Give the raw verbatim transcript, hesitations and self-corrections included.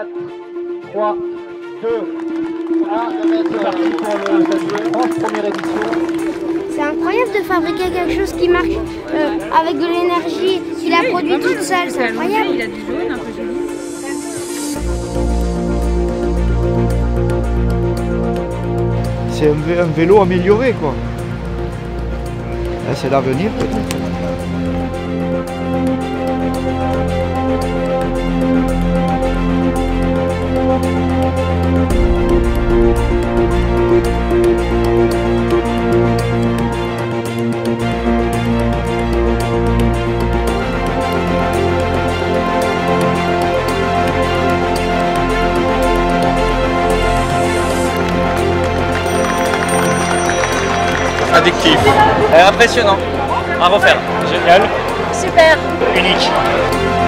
quatre, trois, deux, un. C'est parti pour le Stade France, première édition. C'est incroyable de fabriquer quelque chose qui marche euh, avec de l'énergie, qu'il a produit toute seule, c'est incroyable. Il a du jaune, un peu joli. C'est un, vé un vélo amélioré, quoi. C'est l'avenir, peut-être. Addictif. Euh, impressionnant. À refaire. Génial. Super. Unique.